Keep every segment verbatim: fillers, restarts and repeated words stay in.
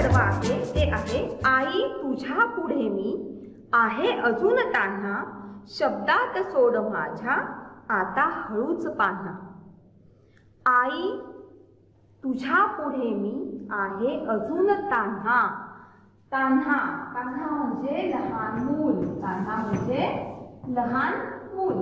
कडवं आहे ते आहे आई तुझ्या पुढे मी आहे अजून तान्हा, शब्दात सोड माझ्या आता हळूच पान्हा। आई तुझ्या पुढे मी आहे अजून तान्हा। तान्हा तान्हा म्हणजे लहान मूल, तान्हा म्हणजे लहान मूल।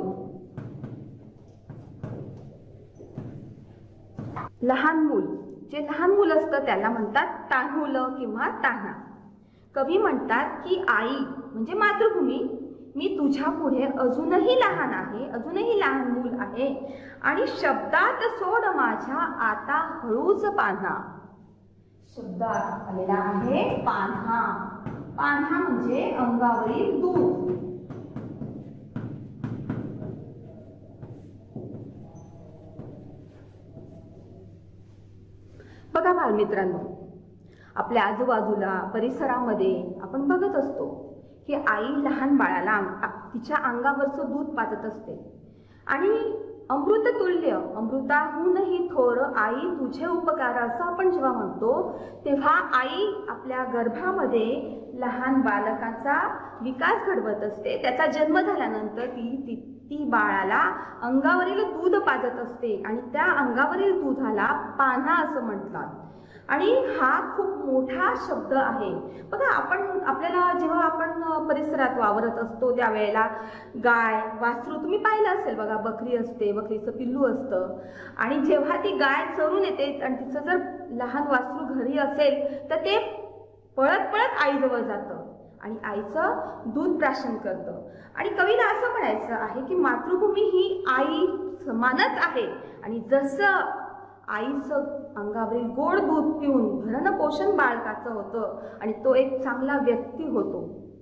लहान मूल, जे लहान मूल असतं त्याला म्हणतात तान्हुलं किंवा तान्हा। कवी म्हणतात की आई म्हणजे मातृभूमी मी तुझ्या पुढे अजूनही लहान आहे, अजूनही लहान मूल आहे आणि शब्दात सोड माझ्या आता हळूच पान्हा। शब्दात आलेला आहे पान्हा। पान्हा म्हणजे अंगावरील दूध। बघा बालमित्रांनो, आपल्या आजूबाजूला परिसरामध्ये आपण बघत असतो की आई लहान बाळाला तिच्या अंगावरचं दूध पाजत असते आणि अमृत तुल्य, अमृताहूनही थोर आई तुझे उपकार असं आपण जेव्हा म्हणतो तेव्हा आई आपल्या गर्भामध्ये लहान बालकाचा विकास घडवत असते। त्याचा जन्म झाल्यानंतर ती ती ती बाळाला अंगावरील दूध पाजत असते आणि त्या अंगावरील दुधाला पान्हा असं म्हणतात आणि हा खूप मोठा शब्द आहे। बघा आपण आपल्याला जेव्हा आपण परिसरात वावरत असतो त्यावेळेला गाय वासरू तुम्ही पाहिलं असेल बघा, बकरी असते, बकरीचं पिल्लू असतं आणि जेव्हा ती गाय चरून येते आणि तिचं जर लहान वासरू घरी असेल तर ते पळत पळत आईजवळ जातं आणि आईचं दूध प्राशन करतं। आणि कवीला असं म्हणायचं आहे की मातृभूमी ही आई समानच आहे आणि जसं आईचं अंगावरील गोड दूध पिऊन भरण पोषण बाळकाचं होतं आणि तो एक चांगला व्यक्ती होतो,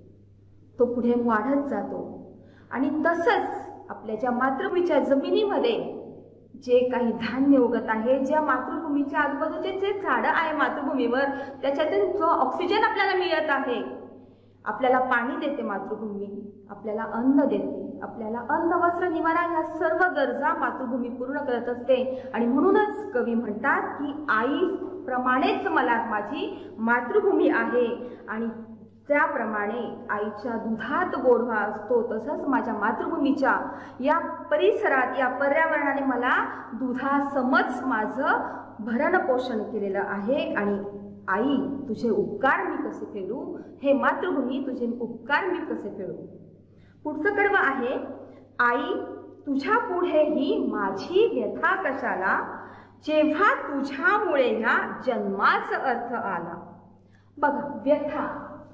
तो पुढे वाढत जातो आणि तसंच आपल्या ज्या मातृभूमीच्या जमिनीमध्ये जे काही धान्य उगत आहे, ज्या मातृभूमीच्या आजूबाजूचे जे झाडं आहे मातृभूमीवर त्याच्यातून जो ऑक्सिजन आपल्याला मिळत आहे, आपल्याला पाणी देते मातृभूमी, आपल्याला अन्न देते, आपल्याला अन्न वस्त्र निवारा ह्या सर्व गरजा मातृभूमी पूर्ण करत असते आणि म्हणूनच कवी म्हणतात की आई प्रमाणेच मला माझी मातृभूमी आहे आणि त्याप्रमाणे आईच्या दुधात गोडवा असतो तसंच माझ्या मातृभूमीच्या या परिसरात या पर्यावरणाने मला दुधासमच माझं भरण पोषण केलेलं आहे आणि आई तुझे उपकार मी कसे फेडू, हे मातृभूमी तुझे उपकार मी कसे फेडू। पुढचं कडवं आहे आई तुझ्या पुढे ही माझी व्यथा कशाला, जेव्हा तुझ्यामुळे ह्या जन्माचा अर्थ आला। बघा व्यथा,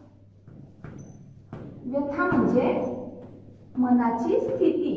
व्यथा म्हणजे मनाची स्थिती।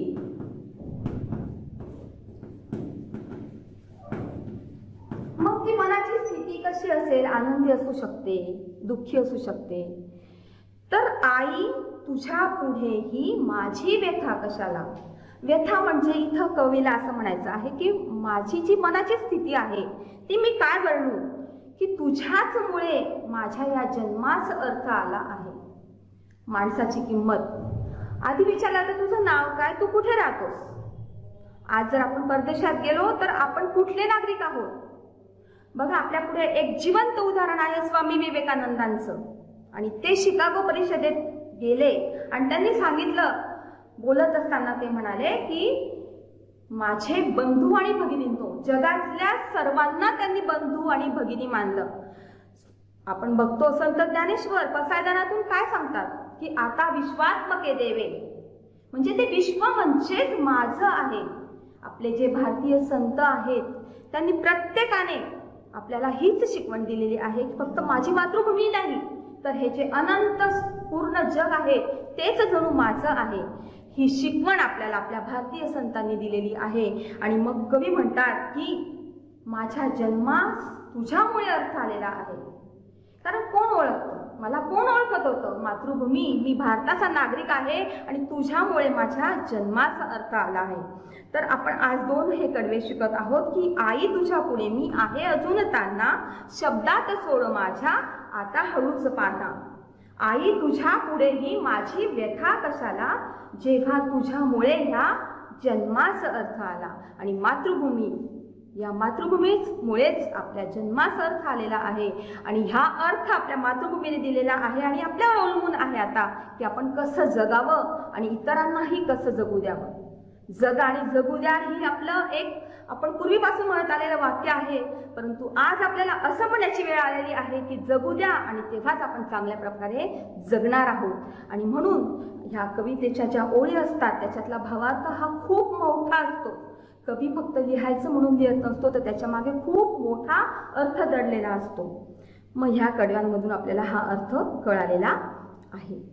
मग ती मनाची स्थिती कशी असेल, आनंदी असू शकते, दुःखी असू शकते। तर आई तुझ्या पुढे ही माझी व्यथा कशाला। व्यथा म्हणजे इथं कवीला असं म्हणायचं आहे की माझी जी मनाची स्थिती आहे ती मी काय वर्णू की तुझ्याच मुळे माझ्या या जन्माचा अर्थ आला आहे। माणसाची किंमत आधी विचारला तर तुझं नाव काय, तू कुठे राहतोस। आज जर आपण परदेशात गेलो तर आपण कुठले नागरिक आहोत। बघा आपल्या पुढे एक जिवंत उदाहरण आहे स्वामी विवेकानंदांचं आणि ते शिकागो परिषदेत गेले आणि त्यांनी सांगितलं, बोलत असताना ते म्हणाले की माझे बंधू आणि भगिनींनो, जगातल्या सर्वांना त्यांनी बंधू आणि भगिनी मानलं। आपण बघतो संत ज्ञानेश्वर पसायदानातून काय सांगतात की आता विश्वात्मके देवे, म्हणजे ते विश्व म्हणजेच माझं आहे। आपले जे भारतीय संत आहेत त्यांनी प्रत्येकाने आपल्याला हीच शिकवण दिलेली आहे की फक्त माझी मातृभूमी नाही तर हे जे अनंत पूर्ण जग आहे तेच जणू माझं आहे। ही शिकवण आपल्याला आपल्या भारतीय संतांनी दिलेली आहे आणि मग कवी म्हणतात की माझ्या जन्मास तुझ्यामुळे अर्थ आलेला आहे। कारण कोण ओळखतं, मला कोण ओळखत होतं, मातृभूमी, मी भारताचा नागरिक आहे आणि तुझ्यामुळे माझ्या जन्माचा अर्थ आला आहे। तर आपण आज दोन हे कडवे शिकत आहोत की आई तुझ्या पुढे मी आहे अजून तान्हा, शब्दात सोड माझ्या आता हळूच पान्हा। आई तुझ्या पुढे ही माझी व्यथा कशाला, जेव्हा तुझ्यामुळे ह्या जन्माचा अर्थ आला। आणि मातृभूमी या मातृभूमीमुळेच आपल्या जन्मास अर्थ आलेला आहे आणि ह्या अर्थ आपल्या मातृभूमीने दिलेला आहे आणि आपल्यावर अवलंबून आहे आता की आपण कसं जगावं आणि इतरांनाही कसं जगू द्यावं. जगा आणि जगू द्या ही आपलं एक आपण पूर्वीपासून म्हणत आलेलं वाक्य आहे, परंतु आज आपल्याला असं म्हणण्याची वेळ आलेली आहे की जगू द्या आणि तेव्हाच आपण चांगल्या प्रकारे जगणार आहोत. आणि म्हणून ह्या कवितेच्या ज्या ओळी असतात त्याच्यातला भावार्थ हा खूप मोठा असतो. कवी फक्त लिहायचं म्हणून लिहित नसतो, तर त्याच्या मागे खूप मोठा अर्थ दडलेला असतो. मग ह्या कडव्यांमधून आपल्याला हा अर्थ कळालेला आहे.